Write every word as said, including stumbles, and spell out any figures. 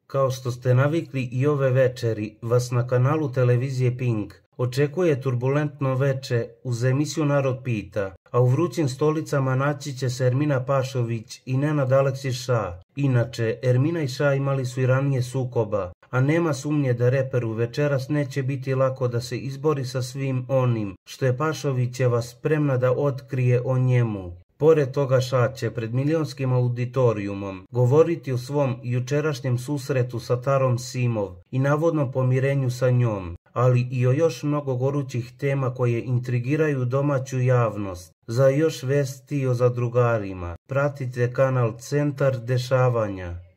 Kao što ste navikli i ove večeri, vas na kanalu televizije Pink očekuje turbulentno veče uz emisiju Narod pita, a u vrućim stolicama naći će se Ermina Pašović i Nenad Aleksić Ša. Inače, Ermina i Ša imali su i ranije sukoba, a nema sumnje da reperu večeras neće biti lako da se izbori sa svim onim što je Pašovićeva spremna da otkrije o njemu. Pored toga Ša će pred milionskim auditorijumom govoriti o svom jučerašnjem susretu sa Tarom Simov i navodnom pomirenju sa njom, ali i o još mnogo gorućih tema koje intrigiraju domaću javnost. Za još vesti o zadrugarima pratite kanal Centar dešavanja.